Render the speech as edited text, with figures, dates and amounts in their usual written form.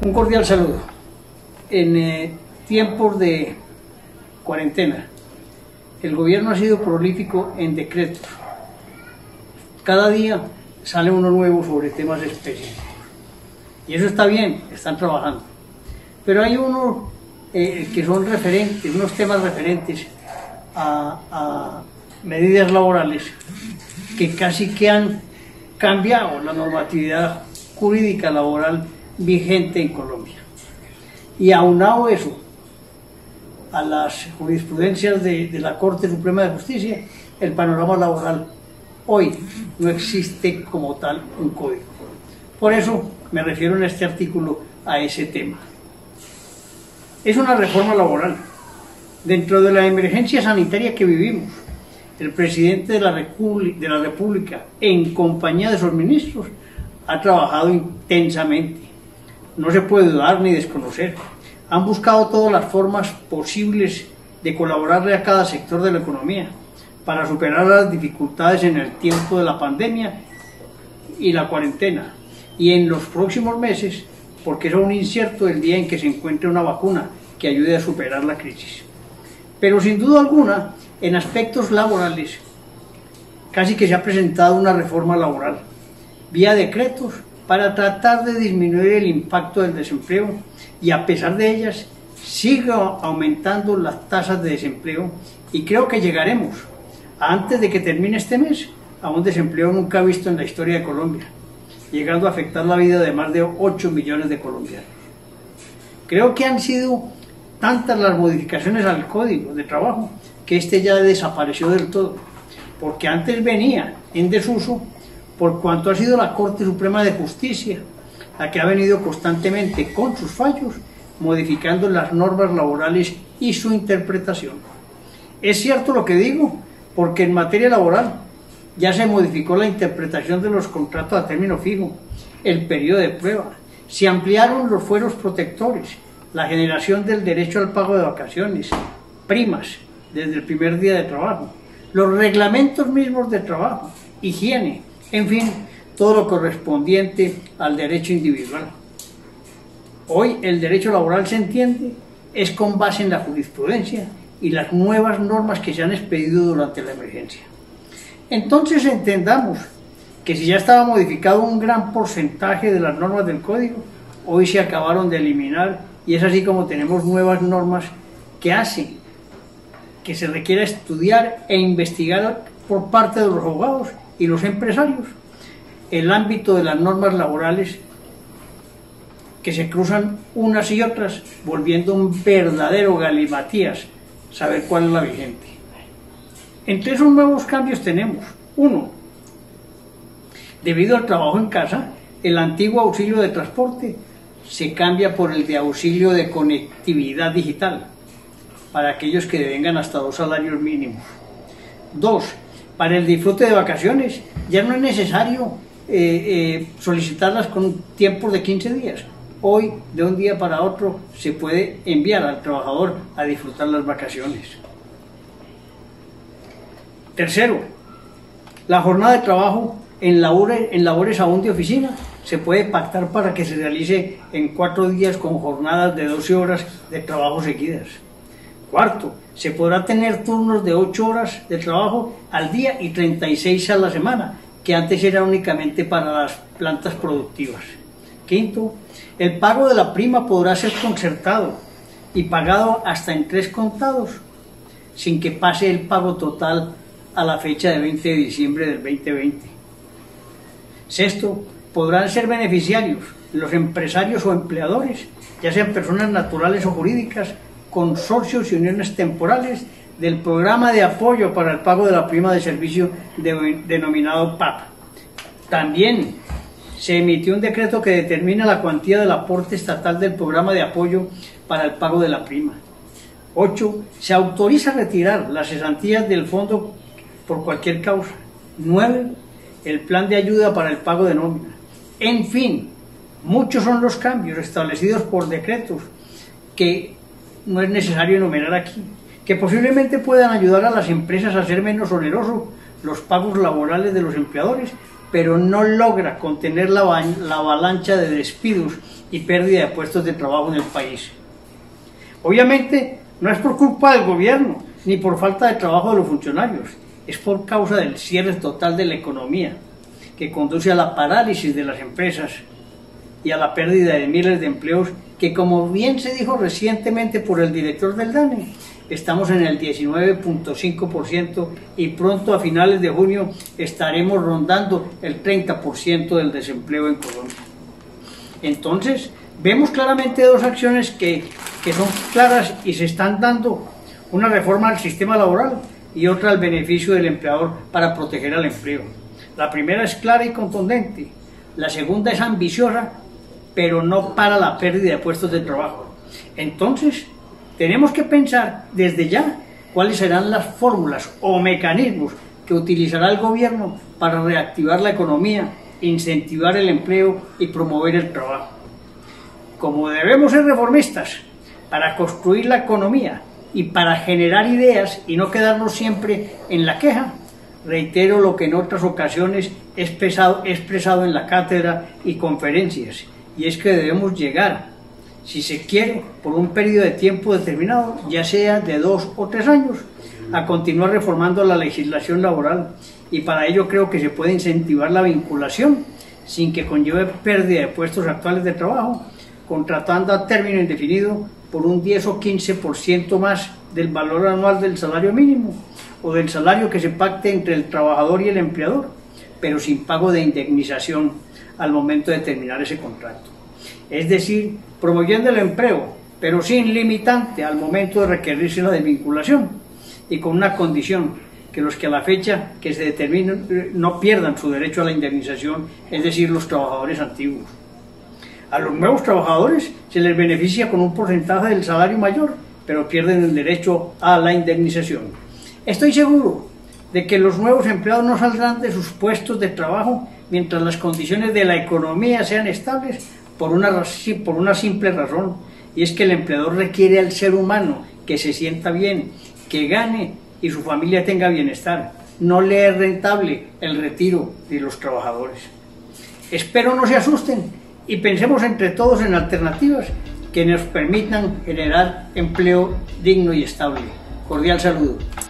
Un cordial saludo. En tiempos de cuarentena, el gobierno ha sido prolífico en decretos. Cada día sale uno nuevo sobre temas específicos. Y eso está bien, están trabajando. Pero hay unos que son referentes, unos temas referentes a medidas laborales que casi que han cambiado la normatividad jurídica laboral vigente en Colombia. Y aunado eso a las jurisprudencias de la Corte Suprema de Justicia, el panorama laboral hoy no existe como tal un código. Por eso me refiero en este artículo a ese tema. Es una reforma laboral. Dentro de la emergencia sanitaria que vivimos, el presidente de la República, en compañía de sus ministros, ha trabajado intensamente. No se puede dudar ni desconocer. Han buscado todas las formas posibles de colaborarle a cada sector de la economía para superar las dificultades en el tiempo de la pandemia y la cuarentena, y en los próximos meses, porque es aún incierto el día en que se encuentre una vacuna que ayude a superar la crisis. Pero sin duda alguna, en aspectos laborales, casi que se ha presentado una reforma laboral, vía decretos, para tratar de disminuir el impacto del desempleo, y a pesar de ellas, sigue aumentando las tasas de desempleo, y creo que llegaremos, antes de que termine este mes, a un desempleo nunca visto en la historia de Colombia, llegando a afectar la vida de más de 8 millones de colombianos. Creo que han sido tantas las modificaciones al Código de Trabajo que este ya desapareció del todo, porque antes venía en desuso por cuanto ha sido la Corte Suprema de Justicia la que ha venido constantemente con sus fallos modificando las normas laborales y su interpretación. Es cierto lo que digo, porque en materia laboral ya se modificó la interpretación de los contratos a término fijo, el periodo de prueba, se ampliaron los fueros protectores, la generación del derecho al pago de vacaciones, primas desde el primer día de trabajo, los reglamentos mismos de trabajo, higiene, en fin, todo lo correspondiente al derecho individual. Hoy el derecho laboral se entiende es con base en la jurisprudencia y las nuevas normas que se han expedido durante la emergencia. Entonces entendamos que si ya estaba modificado un gran porcentaje de las normas del Código, hoy se acabaron de eliminar, y es así como tenemos nuevas normas que hacen que se requiera estudiar e investigar por parte de los abogados y los empresarios el ámbito de las normas laborales que se cruzan unas y otras, volviendo un verdadero galimatías saber cuál es la vigente. Entre esos nuevos cambios tenemos: uno, debido al trabajo en casa, el antiguo auxilio de transporte se cambia por el de auxilio de conectividad digital para aquellos que devengan hasta 2 salarios mínimos. 2, para el disfrute de vacaciones ya no es necesario solicitarlas con tiempos de 15 días. Hoy, de un día para otro, se puede enviar al trabajador a disfrutar las vacaciones. Tercero, la jornada de trabajo en labores aún de oficina se puede pactar para que se realice en 4 días con jornadas de 12 horas de trabajo seguidas. Cuarto, se podrá tener turnos de 8 horas de trabajo al día y 36 a la semana, que antes era únicamente para las plantas productivas. Quinto, el pago de la prima podrá ser concertado y pagado hasta en 3 contados, sin que pase el pago total a la fecha de 20 de diciembre del 2020. Sexto, podrán ser beneficiarios los empresarios o empleadores, ya sean personas naturales o jurídicas, consorcios y uniones temporales, del programa de apoyo para el pago de la prima de servicio denominado PAP. También se emitió un decreto que determina la cuantía del aporte estatal del programa de apoyo para el pago de la prima. 8. Se autoriza retirar las cesantías del fondo por cualquier causa. 9. El plan de ayuda para el pago de nómina. En fin, muchos son los cambios establecidos por decretos que no es necesario enumerar aquí, que posiblemente puedan ayudar a las empresas a hacer menos onerosos los pagos laborales de los empleadores, pero no logra contener la avalancha de despidos y pérdida de puestos de trabajo en el país. Obviamente no es por culpa del gobierno ni por falta de trabajo de los funcionarios, es por causa del cierre total de la economía, que conduce a la parálisis de las empresas y a la pérdida de miles de empleos que, como bien se dijo recientemente por el director del DANE, estamos en el 19.5% y pronto a finales de junio estaremos rondando el 30% del desempleo en Colombia. Entonces, vemos claramente dos acciones que son claras y se están dando: una reforma al sistema laboral y otra al beneficio del empleador para proteger al empleo. La primera es clara y contundente, la segunda es ambiciosa, pero no para la pérdida de puestos de trabajo. Entonces, tenemos que pensar desde ya cuáles serán las fórmulas o mecanismos que utilizará el gobierno para reactivar la economía, incentivar el empleo y promover el trabajo. Como debemos ser reformistas para construir la economía y para generar ideas y no quedarnos siempre en la queja, reitero lo que en otras ocasiones he expresado en la cátedra y conferencias, y es que debemos llegar, si se quiere, por un periodo de tiempo determinado, ya sea de 2 o 3 años, a continuar reformando la legislación laboral, y para ello creo que se puede incentivar la vinculación sin que conlleve pérdida de puestos actuales de trabajo, contratando a término indefinido por un 10 o 15% más del valor anual del salario mínimo o del salario que se pacte entre el trabajador y el empleador, pero sin pago de indemnización al momento de terminar ese contrato. Es decir, promoviendo el empleo, pero sin limitante al momento de requerirse la desvinculación, y con una condición: que los que a la fecha que se determinen no pierdan su derecho a la indemnización, es decir, los trabajadores antiguos. A los nuevos trabajadores se les beneficia con un porcentaje del salario mayor, pero pierden el derecho a la indemnización. Estoy seguro de que los nuevos empleados no saldrán de sus puestos de trabajo mientras las condiciones de la economía sean estables, por una simple razón, y es que el empleador requiere al ser humano que se sienta bien, que gane y su familia tenga bienestar. No le es rentable el retiro de los trabajadores. Espero no se asusten y pensemos entre todos en alternativas que nos permitan generar empleo digno y estable. Cordial saludo.